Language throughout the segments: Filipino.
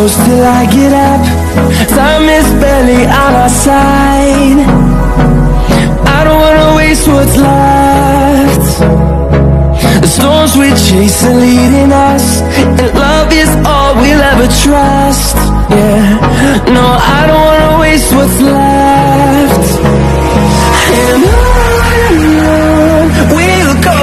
close till I get up. Time is barely on our side. I don't wanna waste what's left. The storms we chase are leading us, and love is all we'll ever trust. Yeah, no, I don't wanna waste what's left. And on we'll go,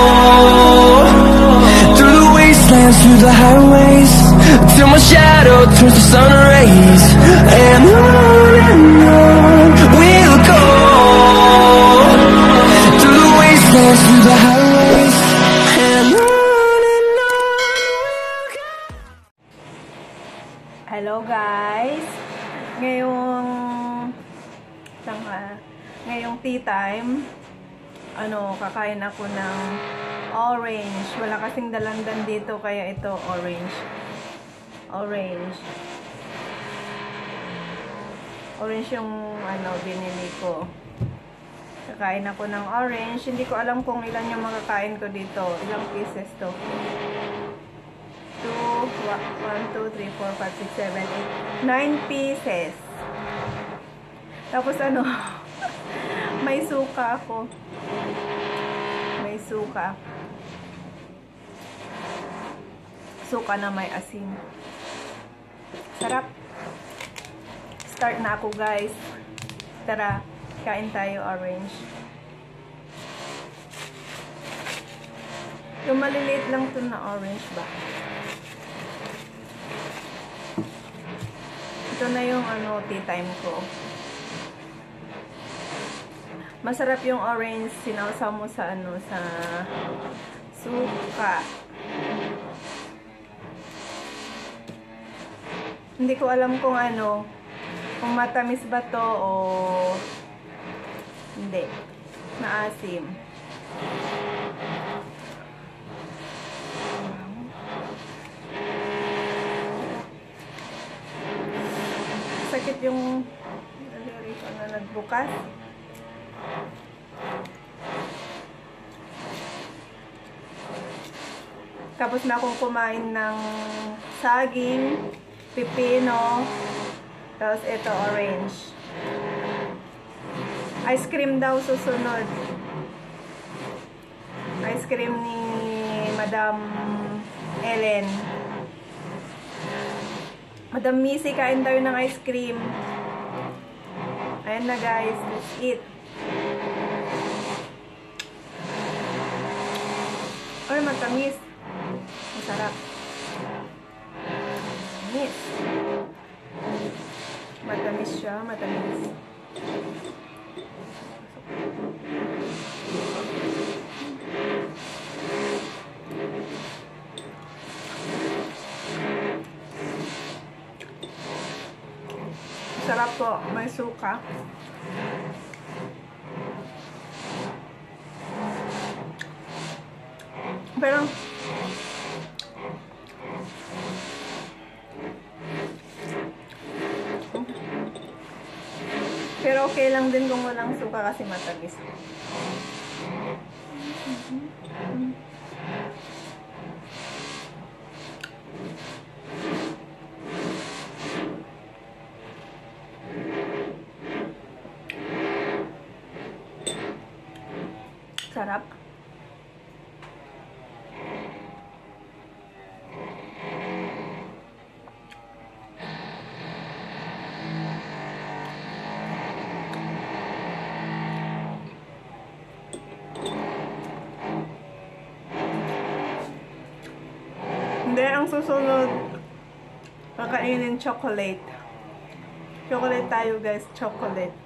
through the wastelands, through the highways, till my shadow turns to sun rays. And on we'll go, through the wastelands, through the highways, and on we'll go. Hello guys! Ngayong tea time, kakain ako ng orange. Wala kasing dalandan dito, kaya ito orange. Orange yung binili ko. Kakain ako ng orange. Hindi ko alam kung ilan yung makakain ko dito. Ilang pieces to? 1, 2, 3, 4, 5, 6, 7, 8, 9 pieces. Tapos may suka ako. May suka. Suka na may asin. Sarap. Start na ako guys. Tara, kain tayo orange. Yung maliliit lang to na orange ba? Ito na yung tea time ko. Masarap yung orange, sinawsaw mo sa sa suka. Hindi ko alam kung kung matamis ba to o hindi. Maasim. Sakit yung daliri ko na nagbukas. Tapos na akong kumain ng saging, pipino, tapos ito orange. Ice cream daw susunod. Ice cream ni Madam Ellen. Madam Missy, kain tayo ng ice cream. Ayan na guys, let's eat. Ay, matamis. Masarap. Matamis. Matamis siya, matamis. Sarap po, may suka. Pero okay lang din kung walang suka kasi matamis. Sarap. Hindi, ang susunod kakainin chocolate. Chocolate tayo guys, chocolate.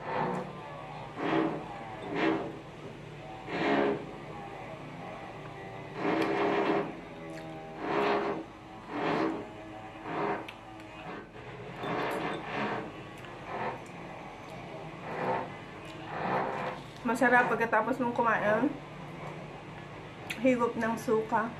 Masarap pagkatapos mong kumain, higop ng suka.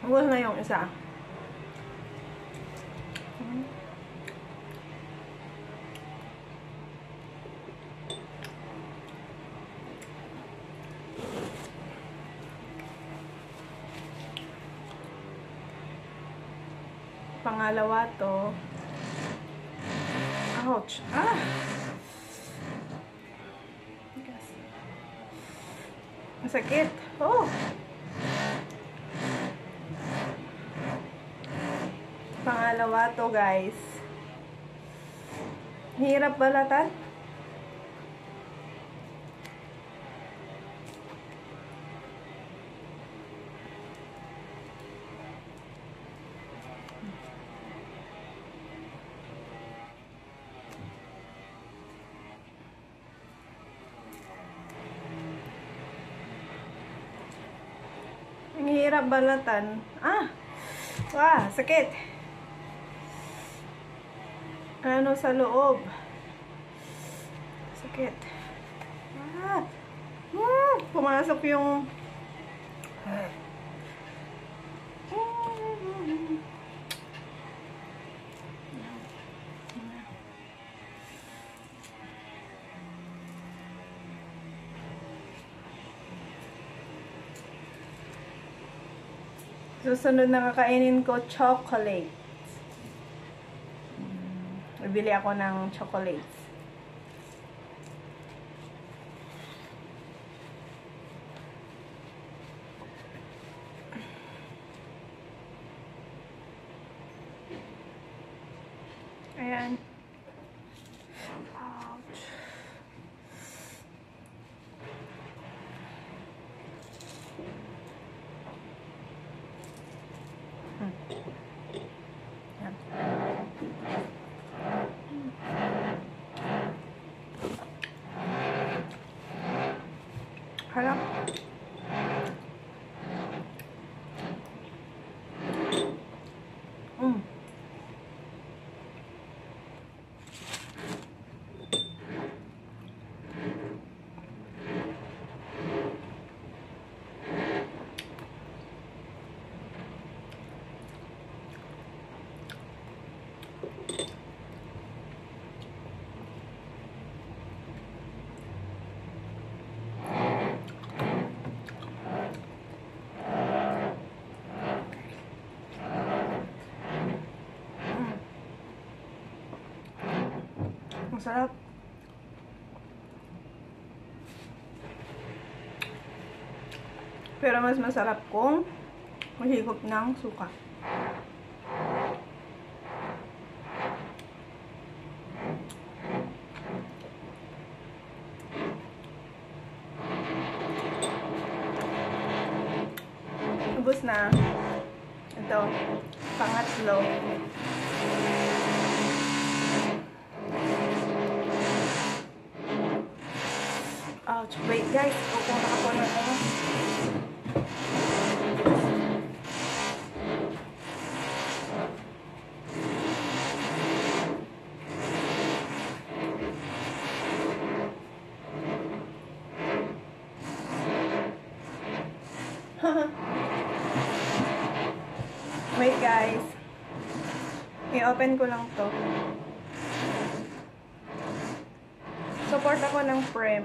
Ubos na yung isa. Pangalawa to. Ouch! Ah! Masakit. Oh! Pangalawa to, guys. Hirap balatan. Ang hirap balatan. Ah! Wah! Sakit! Ano sa loob? Sakit. Ah! Pumasok yung... Susunod na kakainin ko, chocolate. Bibili ako ng chocolates. Ayan. Ouch. Yan. Harap. Masarap. Pero mas masarap kung mahigop ng suka. Ubus na. Ito, pangatlo. Ouch. Wait guys, kukuha ako ng ano. Wait guys. I-open ko lang to. Support ako ng Prem.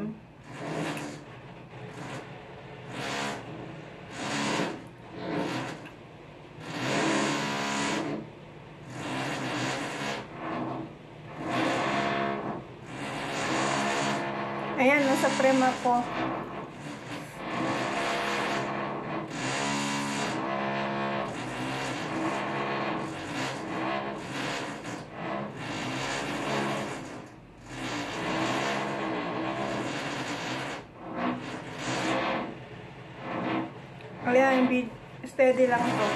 Ayan, nasa Prem ako. Ayan, steady lang to.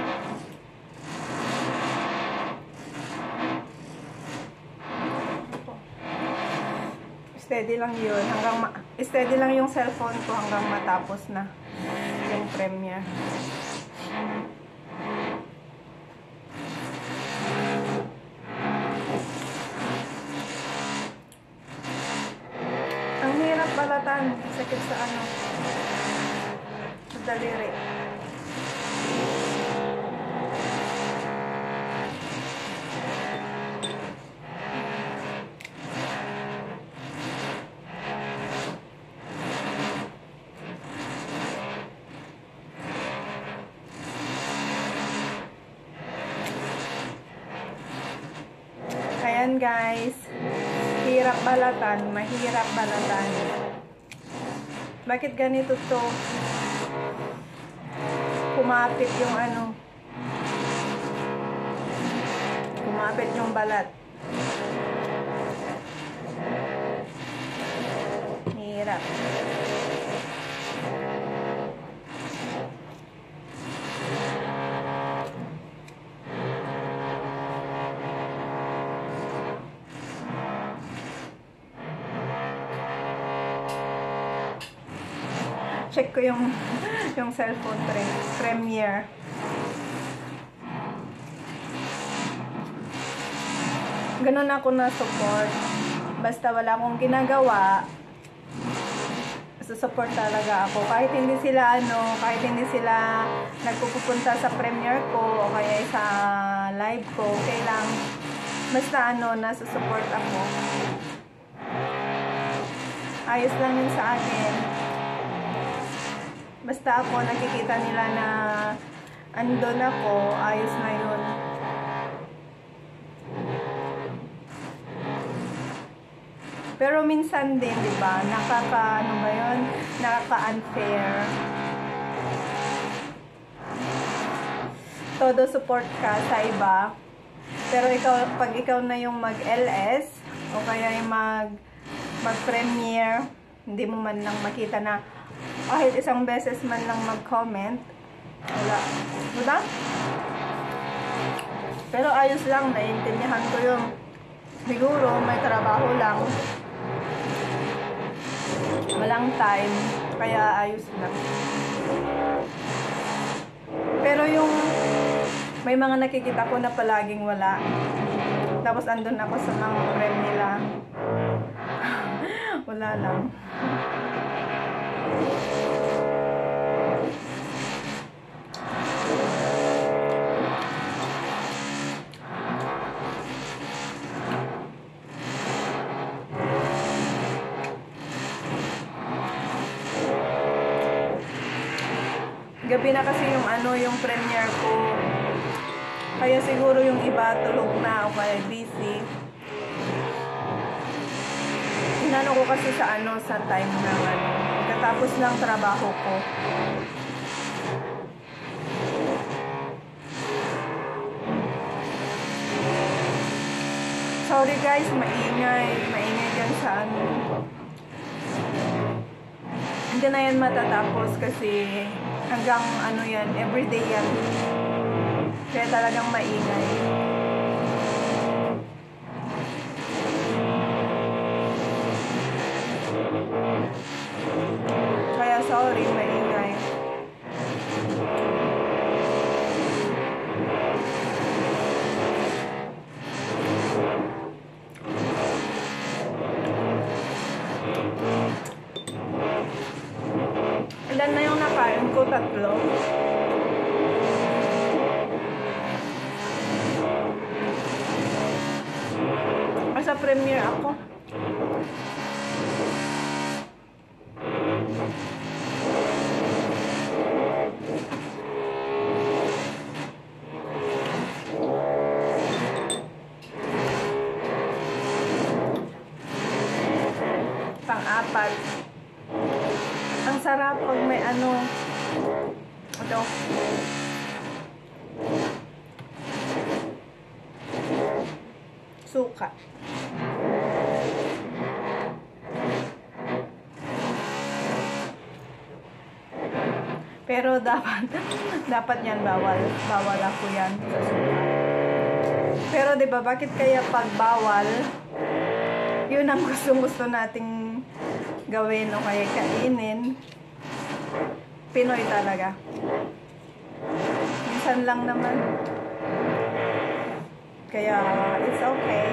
Steady lang yun. Steady lang yung cellphone ko hanggang matapos na yung premiere. Ang hirap balatan. Sakit sa ano. Sa daliri. yan guys. Hirap balatan, mahirap balatan. Bakit ganito to? Kumapit yung ano. Kumapit yung balat. Hirap. Check ko yung cellphone Premiere. Ganun ako na support. Basta wala akong ginagawa, support talaga ako. Kahit hindi sila nagpupunta sa Premiere ko o kaya sa live ko, okay lang. Basta nasusupport ako. Ayos lang yun sa akin. Basta ako, nakikita nila na andun ako, ayos na yun. Pero minsan din, di ba, nakaka-unfair. Todo support ka sa iba. Pero pag ikaw na yung mag-LS, o kaya yung mag-premiere, hindi mo man lang makita na kahit isang beses man lang mag-comment, wala. Diba? Pero ayos lang, naiintindihan ko yung siguro may trabaho lang, walang time, kaya ayos lang. Pero yung may mga nakikita ko na palaging wala, tapos andun ako sa mga friend nila, wala lang. Gabi na kasi yung premiere ko. Kaya siguro yung iba tulog na o kaya busy. Inano ko kasi sa time ng pagkatapos ng trabaho ko. Sorry guys, maingay dyan sa Hindi na yan matatapos kasi hanggang yan, everyday yan. Kaya talagang maingay. Kaya sorry, maingay. Ilan na yung nakain ko? 3. Sa premiere ako. Pang-4. Ang sarap pag may ito. Suka. Pero dapat yan bawal ako yan sa suka. Pero 'di ba bakit kaya pag bawal, yun ang gusto nating gawin o kaya kainin. Pinoy talaga. Minsan lang naman. Kaya it's okay.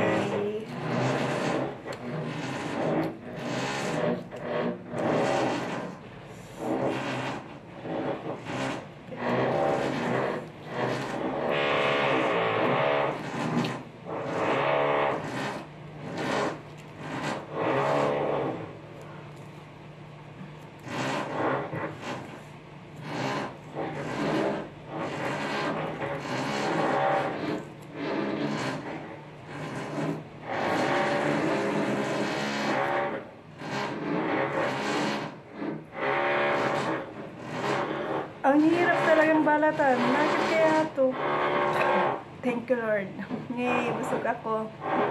balatan. Bakit kaya to? Thank you, Lord. Yay, busog ako.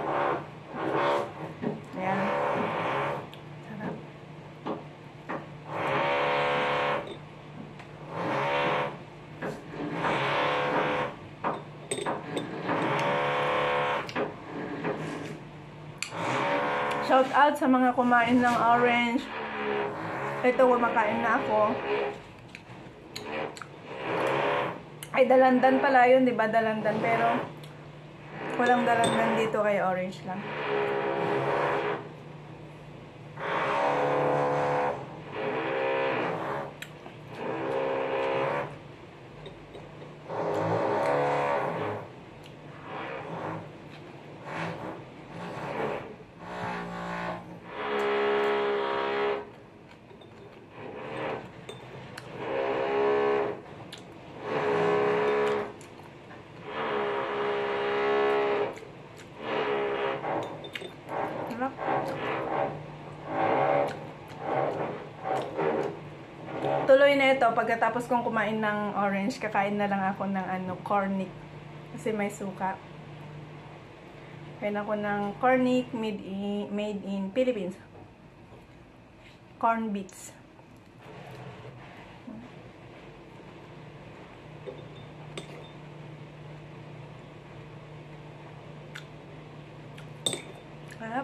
Ayan. Sarap. Shout out sa mga kumain ng orange. Ito, kumakain na ako. Ay, dalandan pala yun, di ba? Dalandan, pero walang dalandan dito kay orange lang. Tuloy na ito, pagkatapos kong kumain ng orange, kakain na lang ako ng cornic. Kasi may suka. Kain ako ng cornic made in Philippines. Corn beets. Sarap.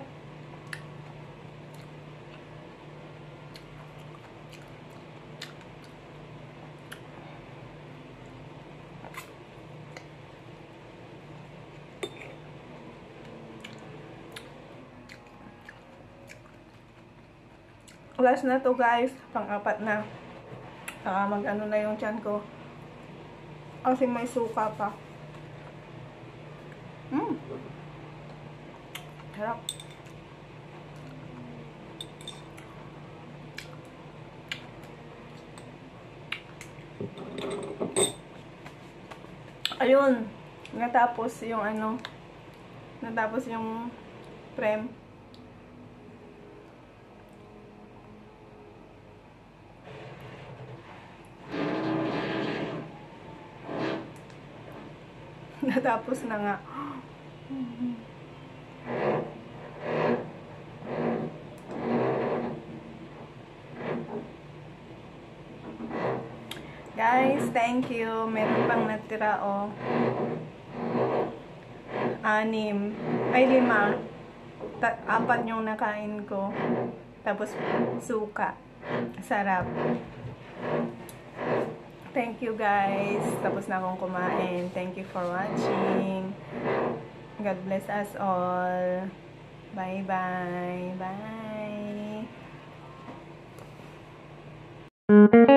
Last na to guys, pang-apat na. Mag-ano na yung tiyan ko. Kasi may suka pa. Sarap. Ayun, natapos yung natapos yung prem. Natapos na nga. Guys, thank you. Meron pang natira, oh. 6. Ay, 5. 4 yung nakain ko. Tapos, suka. Sarap. Thank you guys. Tapos na akong kumain. Thank you for watching. God bless us all. Bye-bye. Bye.